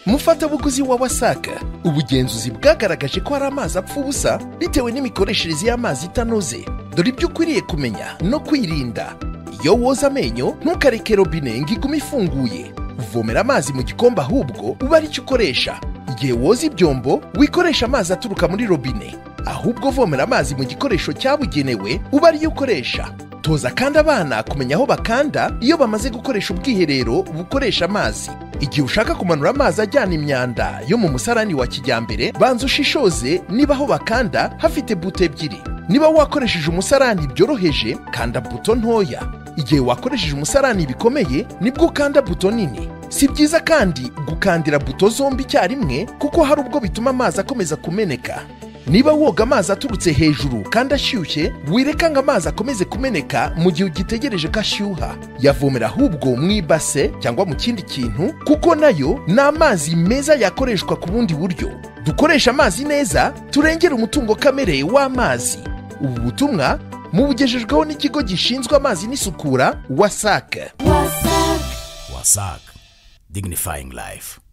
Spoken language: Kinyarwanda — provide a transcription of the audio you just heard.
mufatabuguzi wa wasaka, ubugenzuzi bwagaragaje ko hari amazi apfa ubusa bitewe n'imikoreshereze y'amazi itanoze. Dore ibyo ukwiriye kumenya no kwirinda. Iyo woza amenyo ntukareke robine ngo igume ifunguye. Uvomera amazi mu gikombe ahubwo uba ari cyo ukoresha. Igihe woza ibyombo wikoresha amazi aturuka muri robine, ahubwo vomera amazi mu gikoresho cyabugenewe uba ari yo ukoresha. Toza kandi abana kumenya aho bakanda iyo bamaze gukoresha ubwiherero bukoresha amazi. Igihe ushaka kumanura amazi ajyana imyanda yo mu musarani wa kijyambere, banza ushishoze niba aho bakanda hafite buto ebyiri. Niba wakoresheje umusarani byoroheje, kanda buto ntoya. Igihe wakoresheje umusarani bikomeye, nibwo ukanda buto nini. Si byiza kandi gukandira buto zombi icyarimwe kuko hari ubwo bituma amazi akomeza kumeneka. Niba woga amazi aturutse hejuru kandi ashyushye, wireka ngo amazi akomeze kumeneka mu gihe ugitegereje ko ashyuha. Yavomera ahubwo mu ibase cyangwa mu kindi kintu kuko nayo ni amazi meza yakoreshwa ku bundi buryo. Dukoresha amazi neza, turengera umutungo kamere w'amazi. Ubu butumwa mubugejejweho n'ikigo gishinzwe amazi n'isukura WASAC. WASAC, dignifying life.